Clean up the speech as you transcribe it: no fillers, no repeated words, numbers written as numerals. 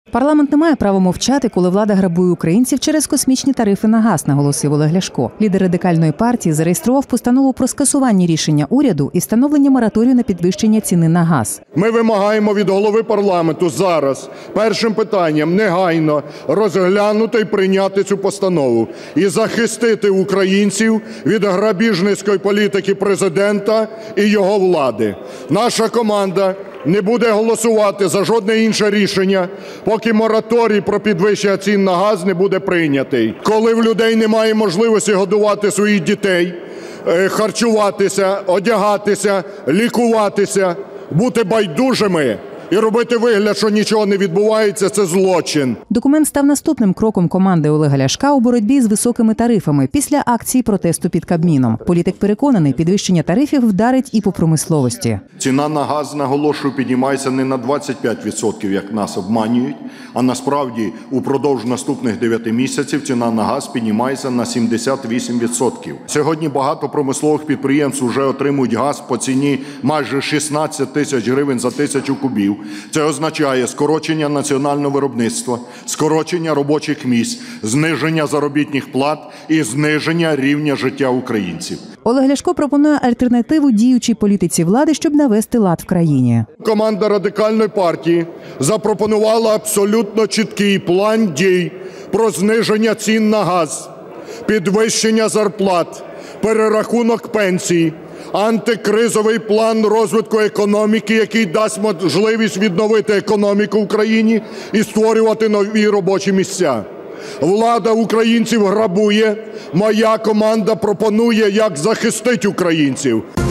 Парламент не має права мовчати, коли влада грабує українців через космічні тарифи на газ, наголосив Олег Ляшко. Лідер Радикальної партії зареєстрував постанову про скасування рішення уряду і встановлення мораторію на підвищення ціни на газ. Ми вимагаємо від голови парламенту зараз першим питанням негайно розглянути і прийняти цю постанову і захистити українців від грабіжницької політики президента і його влади. Наша команда не буде голосувати за жодне інше рішення, поки мораторій про підвищення цін на газ не буде прийнятий. Коли в людей немає можливості годувати своїх дітей, харчуватися, одягатися, лікуватися, бути байдужими і робити вигляд, що нічого не відбувається – це злочин. Документ став наступним кроком команди Олега Ляшка у боротьбі з високими тарифами після акції протесту під Кабміном. Політик переконаний, підвищення тарифів вдарить і по промисловості. Ціна на газ, наголошую, піднімається не на 25%, як нас обманюють, а насправді упродовж наступних 9 місяців ціна на газ піднімається на 78%. Сьогодні багато промислових підприємств вже отримують газ по ціні майже 16 тисяч гривень за 1000 кубів. Це означає скорочення національного виробництва, скорочення робочих місць, зниження заробітних плат і зниження рівня життя українців. Олег Ляшко пропонує альтернативу діючій політиці влади, щоб навести лад в країні. Команда Радикальної партії запропонувала абсолютно чіткий план дій про зниження цін на газ, підвищення зарплат, перерахунок пенсій, антикризовий план розвитку економіки, який дасть можливість відновити економіку в країні і створювати нові робочі місця. Влада українців грабує, моя команда пропонує, як захистити українців.